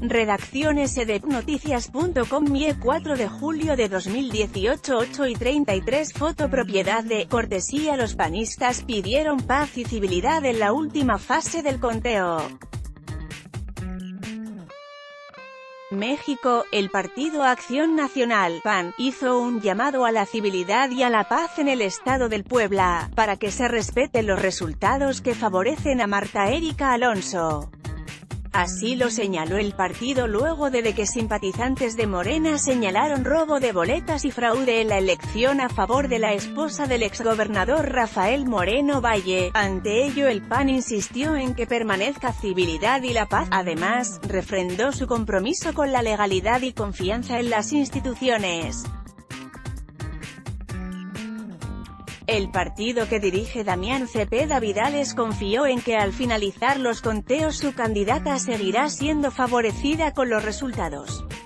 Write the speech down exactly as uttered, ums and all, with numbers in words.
Redacción S D Noticias punto com M I E cuatro de julio de dos mil dieciocho, ocho y treinta y tres. Foto propiedad de cortesía. Los panistas pidieron paz y civilidad en la última fase del conteo. México, el Partido Acción Nacional, P A N, hizo un llamado a la civilidad y a la paz en el estado del Puebla, para que se respeten los resultados que favorecen a Marta Erika Alonso. Así lo señaló el partido luego de que simpatizantes de Morena señalaron robo de boletas y fraude en la elección a favor de la esposa del exgobernador Rafael Moreno Valle. Ante ello, el P A N insistió en que permanezca civilidad y la paz. Además, refrendó su compromiso con la legalidad y confianza en las instituciones. El partido que dirige Damián Cepeda Vidales confió en que al finalizar los conteos su candidata seguirá siendo favorecida con los resultados.